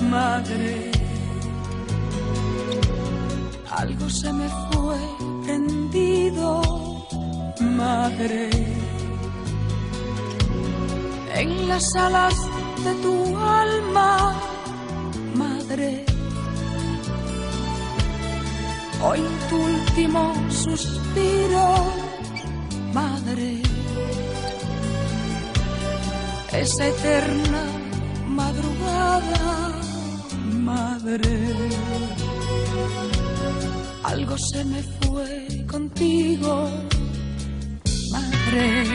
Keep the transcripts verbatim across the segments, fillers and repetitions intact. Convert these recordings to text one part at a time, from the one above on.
madre. Algo se me fue prendido, madre, en las alas de tu alma, madre. Hoy tu último suspiro, madre, esa eterna madrugada, madre. Algo se me fue contigo, madre.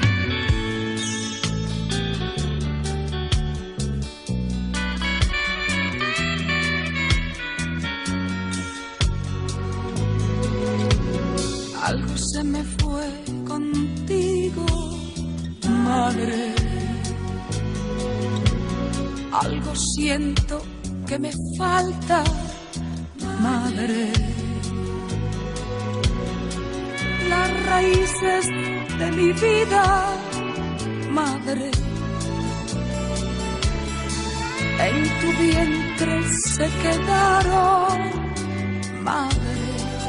Algo se me fue contigo, madre. Algo siento que me falta, madre. Las raíces de mi vida, madre, en tu vientre se quedaron, madre,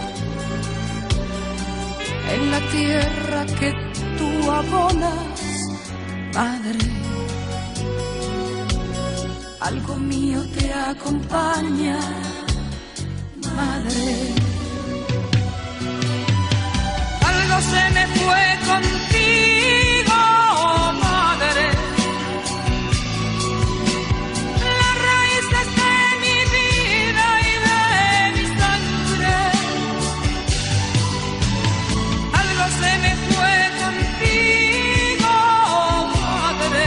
en la tierra que tú abonas, madre. Algo mío te acompaña, madre. Algo se me fue contigo, madre. Las raíces de mi vida y de mi sangre. Algo se me fue contigo, madre.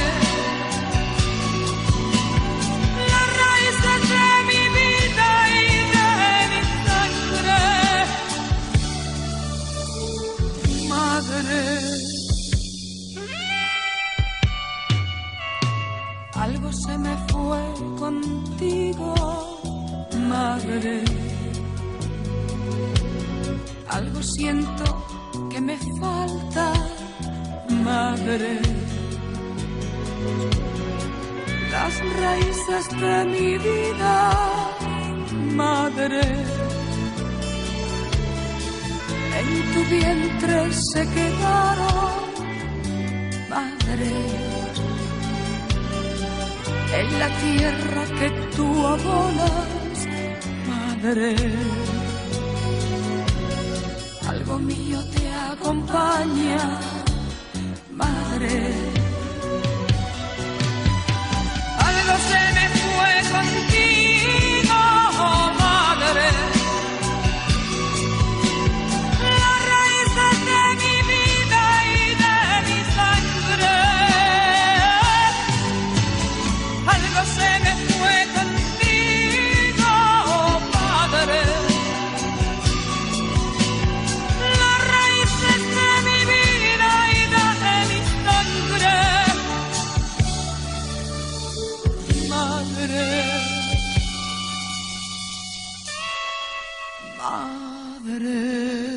Las raíces de mi vida y de mi sangre. Madre, algo se me fue contigo, madre. Algo siento que me falta, madre. Las raíces de mi vida, madre. En tu vientre se quedaron, madre, en la tierra que tú abonas, madre. Algo mío te acompaña, madre. Algo se me fue contigo, madre. Madre.